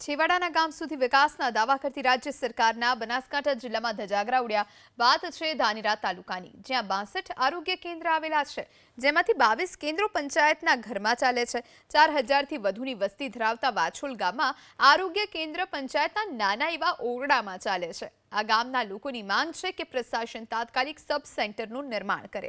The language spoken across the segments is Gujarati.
છેવાડાના ગામ સુધી વિકાસના દાવા કરતી રાજ્ય સરકારના બનાસકાંઠા જિલ્લામાં ધજાગરા ઉડ્યા. વાત છે ધાનેરા તાલુકાની, જ્યાં 62 આરોગ્ય કેન્દ્ર આવેલા છે, જેમાંથી 22 કેન્દ્રો પંચાયતના ઘરમાં ચાલે છે. 4000થી વધુની વસ્તી ધરાવતા વાછોલ ગામમાં આરોગ્ય કેન્દ્ર પંચાયતના નાના એવા ઓરડામાં ચાલે છે. આ ગામના લોકોની માંગ છે કે પ્રશાસન તાત્કાલિક સબ સેન્ટરનું નિર્માણ કરે.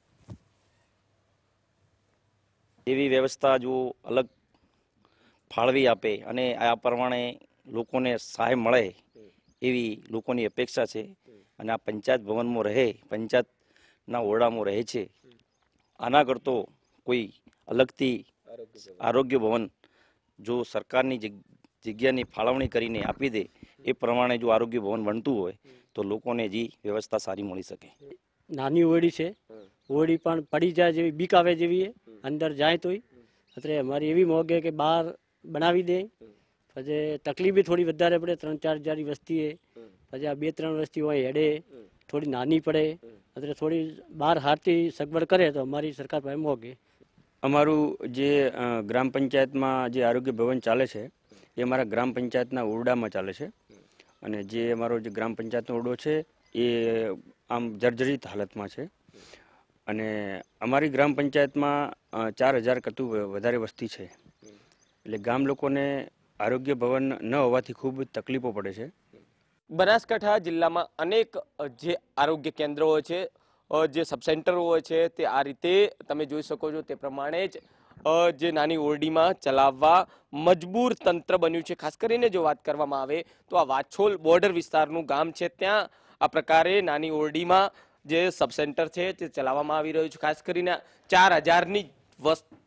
એવી વ્યવસ્થા જો અલગ ફાળવી આપે અને આ પ્રમાણે લોકોને સહાય મળે એવી લોકોની અપેક્ષા છે. અને આ પંચાયત ભવનમાં રહે, પંચાયતના ઓરડામાં રહે છે, આના કરતો કોઈ અલગથી આરોગ્ય ભવન જો સરકારની જગ્યાની ફાળવણી કરીને આપી દે એ પ્રમાણે જો આરોગ્ય ભવન બનતું હોય તો લોકોને જે વ્યવસ્થા સારી મળી શકે. નાની ઓરડી છે, ઓરડી પણ પડી જાય જેવી બીક આવે જેવી અંદર જાય તોય અત્યારે અમારી એવી મોગે કે બહાર બનાવી દે. પછી તકલીફ થોડી વધારે પડે, 3-4 હજારની વસ્તી પછી આ 2-3 વસ્તી હોય હેડે થોડી નાની પડે. અત્યારે થોડી બહાર હાથથી સગવડ કરે તો અમારી સરકાર પાસે મોગે. અમારું જે ગ્રામ પંચાયતમાં જે આરોગ્ય ભવન ચાલે છે એ અમારા ગ્રામ પંચાયતના ઓરડામાં ચાલે છે. અને જે અમારો જે ગ્રામ પંચાયતનો ઓરડો છે એ આમ જર્જરિત હાલતમાં છે. અને અમારી ગ્રામ પંચાયતમાં 4000 કરતું વધારે વસ્તી છે, એટલે ગામ લોકોને આરોગ્ય ભવન ન હોવાથી ખૂબ તકલીફો પડે છે. બનાસકાંઠા જિલ્લામાં અનેક જે આરોગ્ય કેન્દ્રો હોય છે, જે સબસેન્ટરો હોય છે, તે આ રીતે તમે જોઈ શકો છો તે પ્રમાણે જ જે નાની ઓરડીમાં ચલાવવા મજબૂર તંત્ર બન્યું છે. ખાસ કરીને જો વાત કરવામાં આવે તો આ વાછોલ બોર્ડર વિસ્તારનું ગામ છે, ત્યાં આ પ્રકારે નાની ઓરડીમાં જે સબસેન્ટર છે તે ચલાવવામાં આવી રહ્યું છે. ખાસ કરીને 4000ની